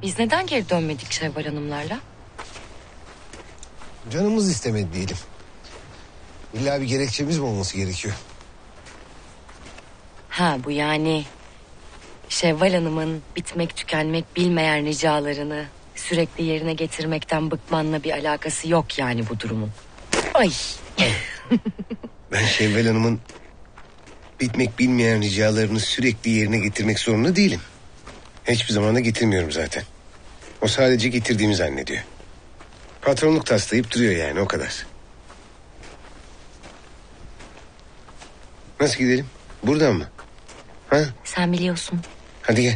Biz neden geri dönmedik Şevval Hanımlarla? Canımız istemedi diyelim. İlla bir gerekçemiz mi olması gerekiyor? Ha bu yani Şevval Hanım'ın bitmek tükenmek bilmeyen ricalarını sürekli yerine getirmekten bıkmanla bir alakası yok yani bu durumun. Ay. Ben Şevval Hanım'ın bitmek bilmeyen ricalarını sürekli yerine getirmek zorunda değilim. Hiçbir zaman da getirmiyorum zaten. O sadece getirdiğimi zannediyor. Patronluk taslayıp duruyor yani, o kadar. Nasıl gidelim? Buradan mı? Ha? Sen biliyorsun. Hadi gel.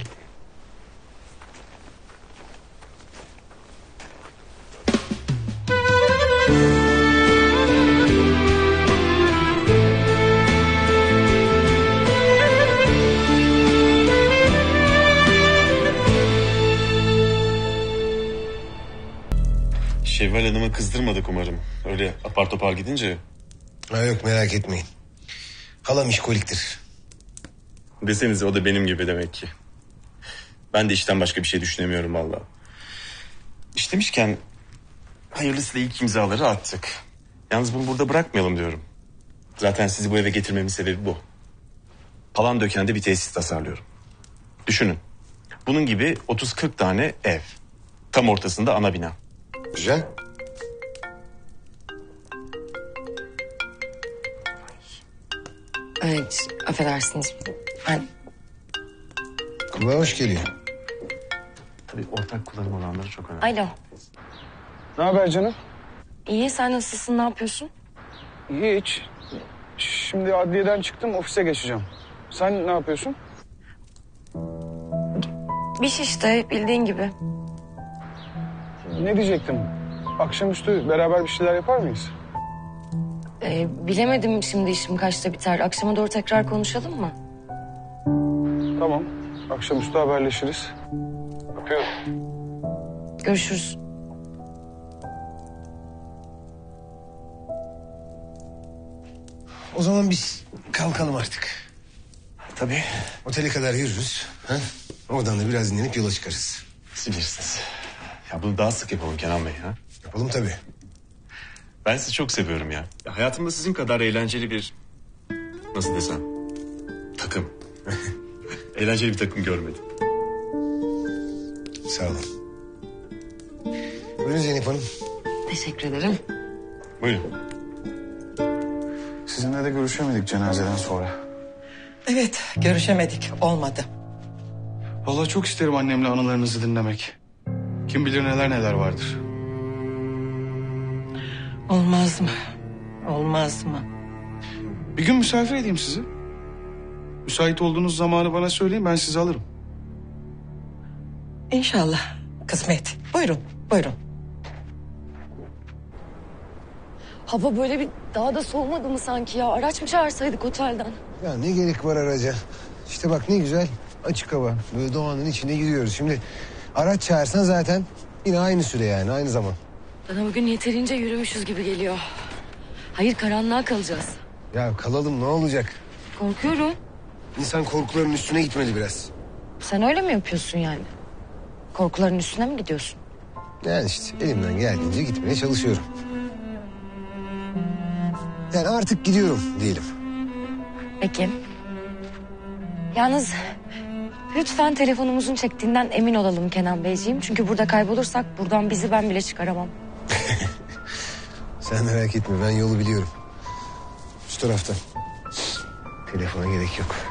Şevval Hanım'ı kızdırmadık umarım. Öyle apar topar gidince. Ha yok, merak etmeyin. Halam işkoliktir. Desenize, o da benim gibi demek ki. Ben de işten başka bir şey düşünemiyorum vallahi. İş demişken hayırlısıyla ilk imzaları attık. Yalnız bunu burada bırakmayalım diyorum. Zaten sizi bu eve getirmemin sebebi bu. Palandöken'de bir tesis tasarlıyorum. Düşünün. Bunun gibi 30-40 tane ev. Tam ortasında ana bina. Güzel. Evet, affedersiniz. Ben Kulağa hoş geliyor. Tabii ortak kullanım alanları çok önemli. Alo. Ne haber canım? İyi, sen nasılsın, ne yapıyorsun? Hiç. Şimdi adliyeden çıktım, ofise geçeceğim. Sen ne yapıyorsun? Bir şey işte, bildiğin gibi. Ne diyecektim? Akşamüstü beraber bir şeyler yapar mıyız? Bilemedim şimdi işim kaçta biter. Akşama doğru tekrar konuşalım mı? Tamam. Akşamüstü haberleşiriz. Öpüyorum. Görüşürüz. O zaman biz kalkalım artık. Tabii. Otele kadar yürürüz. Ha? Oradan da biraz dinlenip yola çıkarız. Siz bilirsiniz. Ya bunu daha sık yapalım Kenan Bey. Ha? Yapalım tabii. Ben sizi çok seviyorum ya. Hayatımda sizin kadar eğlenceli bir... Nasıl desem? Takım. Eğlenceli bir takım görmedim. Sağ olun. Buyurun Zeynep Hanım. Teşekkür ederim. Buyurun. Sizinle de görüşemedik cenazeden sonra. Evet, görüşemedik. Olmadı. Vallahi çok isterim annemle anılarınızı dinlemek. Kim bilir neler neler vardır. Olmaz mı? Olmaz mı? Bir gün misafir edeyim sizi. Müsait olduğunuz zamanı bana söyleyin, ben sizi alırım. İnşallah. Kısmet. Buyurun, buyurun. Hava böyle bir daha da soğumadı mı sanki ya? Araç mı çağırsaydık otelden? Ya ne gerek var araca? İşte bak ne güzel açık hava. Böyle doğanın içinde yürüyoruz. Şimdi araç çağırsan zaten yine aynı süre yani, aynı zaman. Bana bugün yeterince yürümüşüz gibi geliyor. Hayır, karanlığa kalacağız. Ya kalalım, ne olacak? Korkuyorum. İnsan korkuların üstüne gitmeli biraz. Sen öyle mi yapıyorsun yani? Korkuların üstüne mi gidiyorsun? Yani işte elimden geldiğince gitmeye çalışıyorum. Yani artık gidiyorum diyelim. Peki. Yalnız lütfen telefonumuzun çektiğinden emin olalım Kenan Beyciğim. Çünkü burada kaybolursak buradan bizi ben bile çıkaramam. Sen merak etme, ben yolu biliyorum. Şu taraftan. Telefona gerek yok.